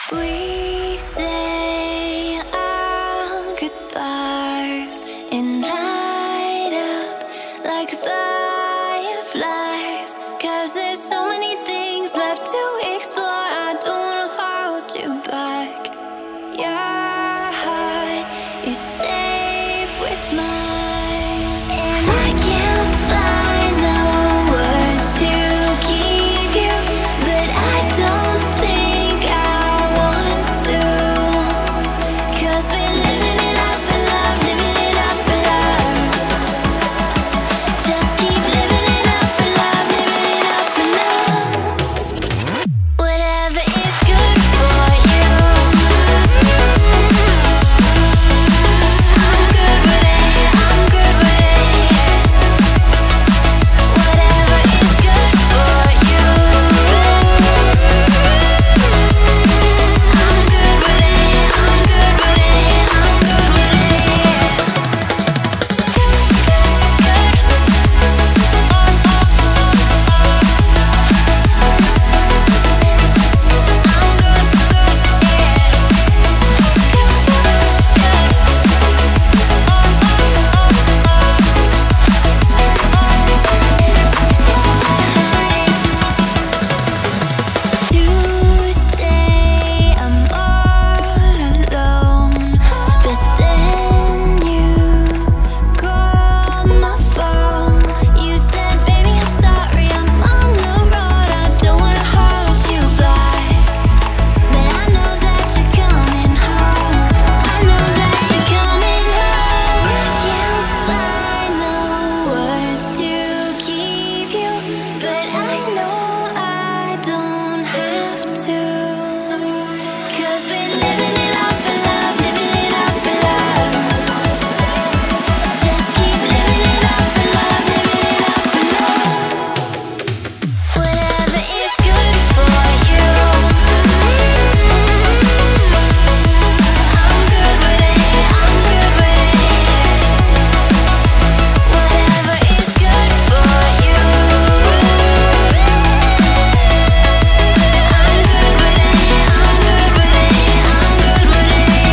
We say our goodbyes and light up like fireflies, 'cause there's so many things left to explore. I don't wanna hold you back. Your heart is safe with mine, and I can't find the words to keep you, but I don't think I want to, 'cause we're living it up for love, living it up for love. Just keep living it up for love, living it up for love. Whatever is good for you, I'm good with it, I'm good with it. Whatever is good for you, I'm good with it, I'm good with it, I'm good with Tuesday, I'm all alone, but then you called my phone. You said, baby, I'm sorry, I'm on the road. I don't wanna hold you back, but I know that you're coming home. I know that you're coming home. I can't find the words to keep you, but I know I don't have to, 'cause we're living it up for love, living it up for love. Just keep living it up for love, living it up for love. Whatever is good for you, I'm good with it, I'm good with it. Whatever is good for you, I'm good with it, I'm good with it, I'm good with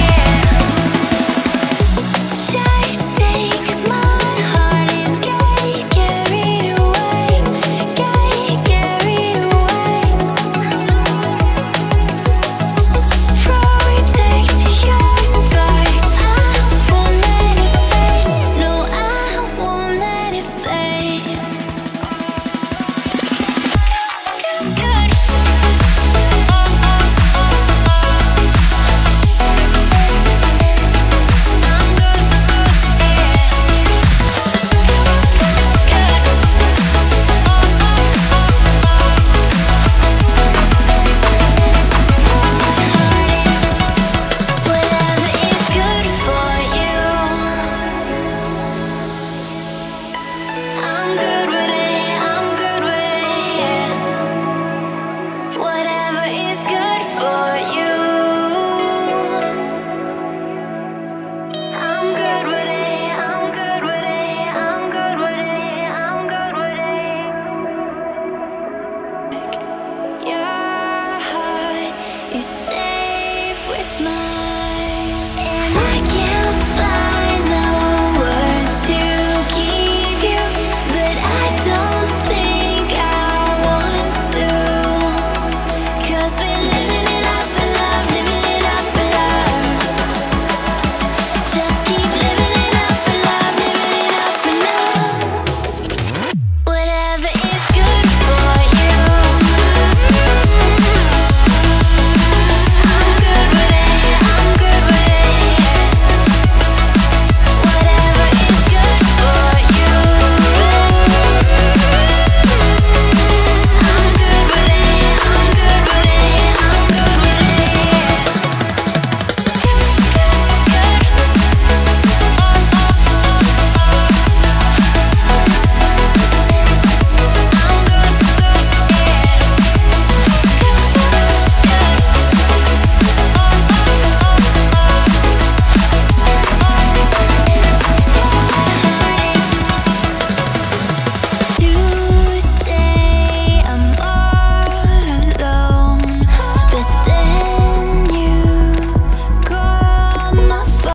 it. Just take my heart and get carried away, get carried away. Throw it, take to your spot. I won't let it fade. No, I won't let it fade. Good. Whatever is good for you, I'm good with it, I'm good with it. Whatever is good for you, I'm good with it, I'm good with it, I'm good with it, I'm good with it. Your heart is safe